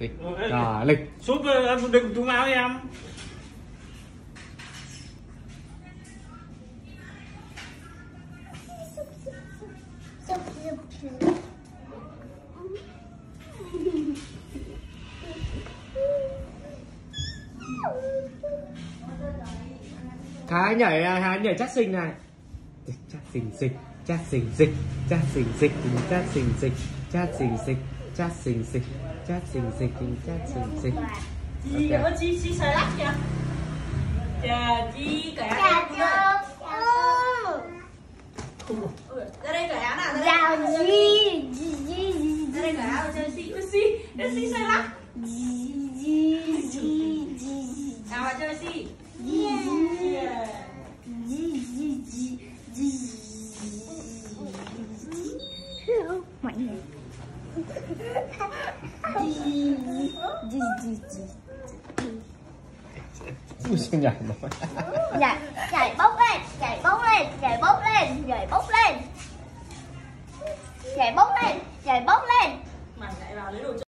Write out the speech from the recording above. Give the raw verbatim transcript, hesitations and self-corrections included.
lịch. Rồi, lịch. Súp đừng túm áo em. Thái nhảy Thái nhảy chắc xinh này. Chắc xinh xinh, chắc xinh xinh, chắc xinh xinh, chắc xinh xinh, chắc xinh xinh, chắc xinh xinh, chắc xinh xinh, chắc xinh xinh. Chi đó chi chi xoay lắc kìa. Chà chi cởi áo em ơi. Ra đây cởi áo nào, ra đây. Ra đây cởi áo chơi xi, ui xi, chơi xi xoay lắc. Nào mà chơi xi. Mạnh này. Ui sao nhảy nó. Nhảy, nhảy bốc lên, nhảy bốc lên, nhảy bốc lên, nhảy bốc lên. Nhảy bốc lên, nhảy bốc lên. Mày lại vào lấy đồ chơi.